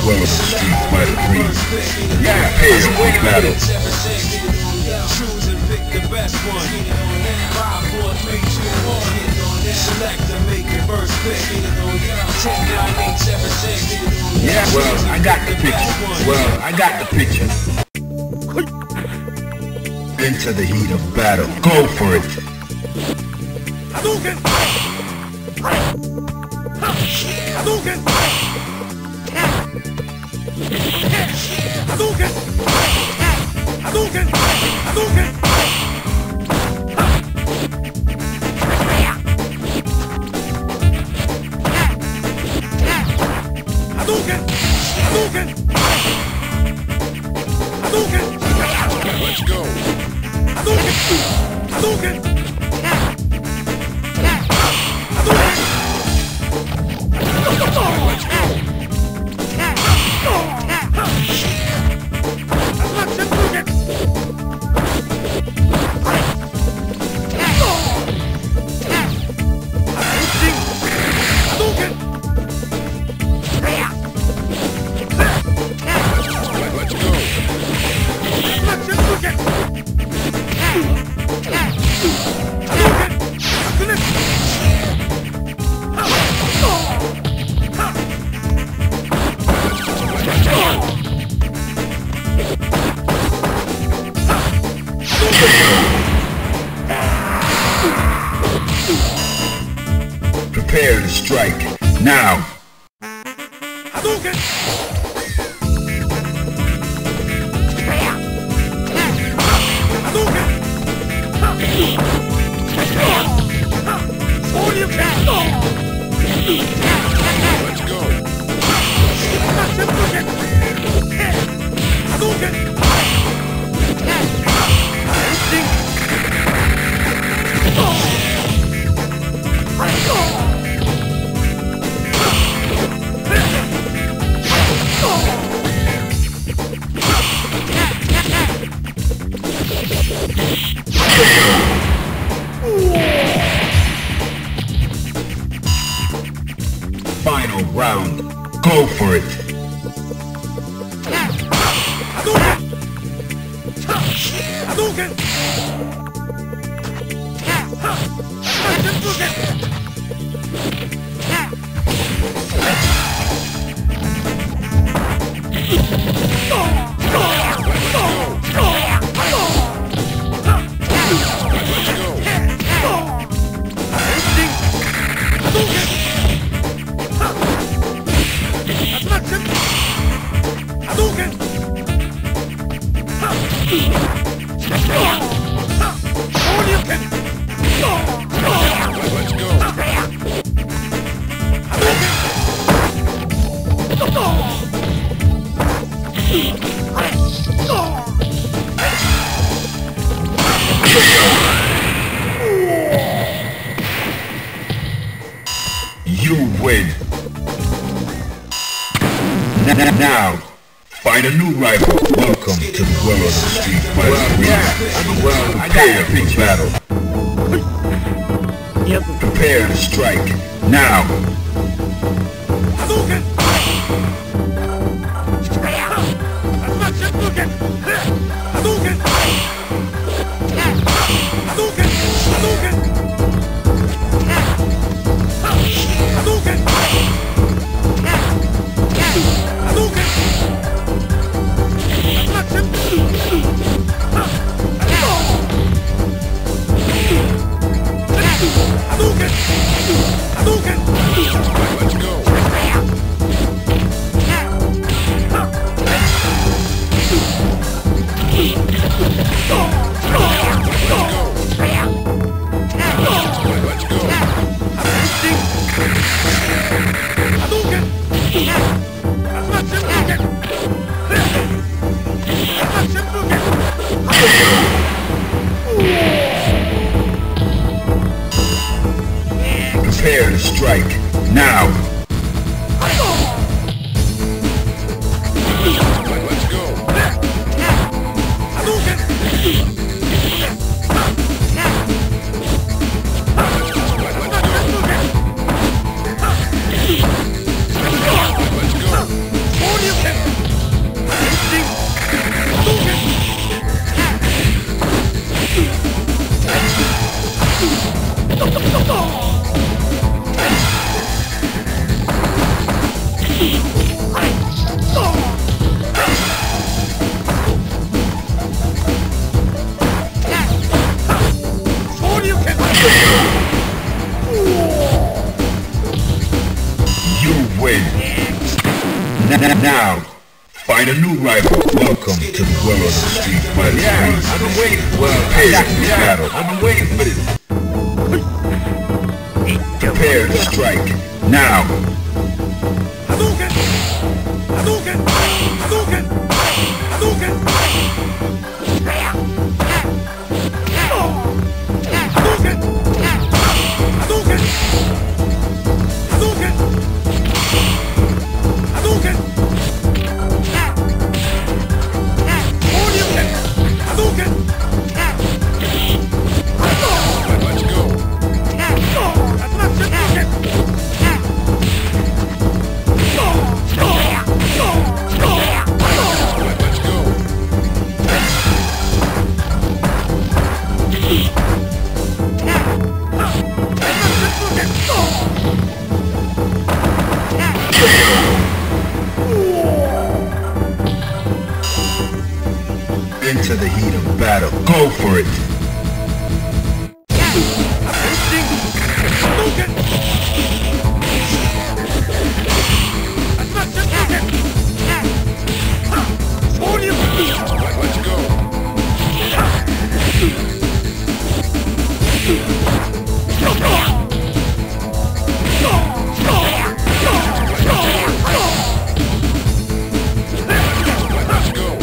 world of the street fighter breeze. Prepare for battle. Choose and pick the best one. 5, 4, 3, 2, 1. Select and make your first pick. 10, 9, 8, 7, 6. Yeah, well, I got the picture. Into the heat of battle. Go for it. Hadouken! Hadouken! Hadouken! Hadouken! Hadouken! Hadouken! Hadouken! Hadouken! Let's go. Hadouken! Hadouken! Prepare to strike. Now. Hadouken! Hadouken! Let's go. Hadouken! Final round. Go for it. Hadouken! Hadouken! You win. Now, find a new rival. Welcome to the world of the street fighter. Prepare for battle. Prepare to strike. Now. Hadouken! Hadouken! Hadouken! Hadouken! Hadouken! Hadouken! Hadouken! Hadouken! Hadouken! Let's go. Now, find a new rival. Welcome to the world of Street Fighter 3. I've been waiting. Prepare to battle. I've been waiting for this. Prepare to strike. Now. Hadouken! Hadouken! Hadouken! Hadouken! Hadouken! Hadouken! Hadouken! Hadouken! Hadouken! Hadouken! Let's go. Let's go. Into the heat of battle. Go for it. Let's go. Let's go.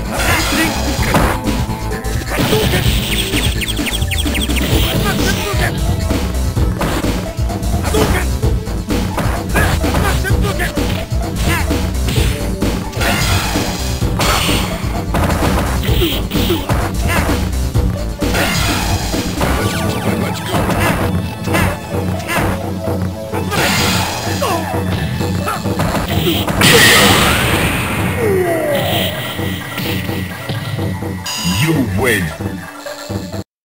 Let's go. You win.